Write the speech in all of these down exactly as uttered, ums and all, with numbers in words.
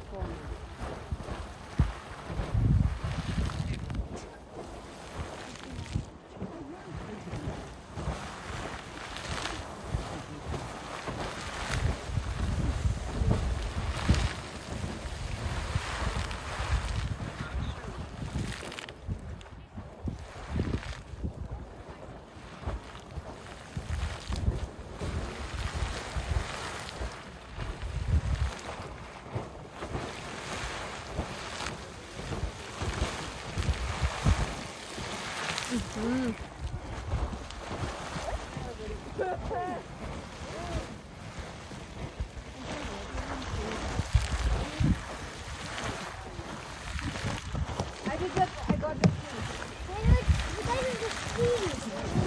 Mm-hmm. I did that. I got the key. You guys are the keys.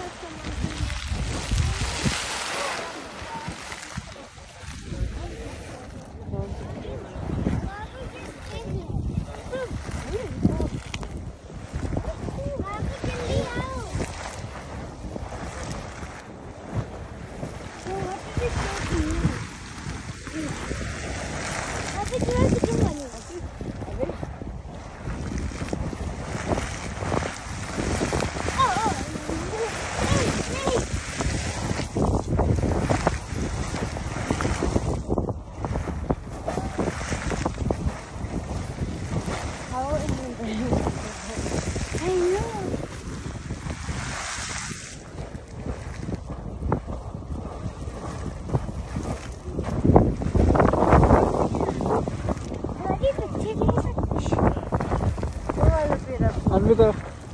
Alvida.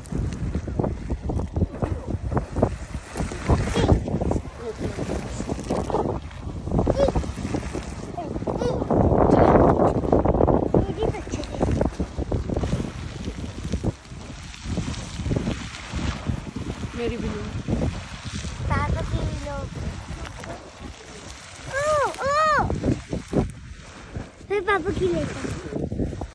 मेरी भी पापा की लोग ओ ओ मैं पापा की लेता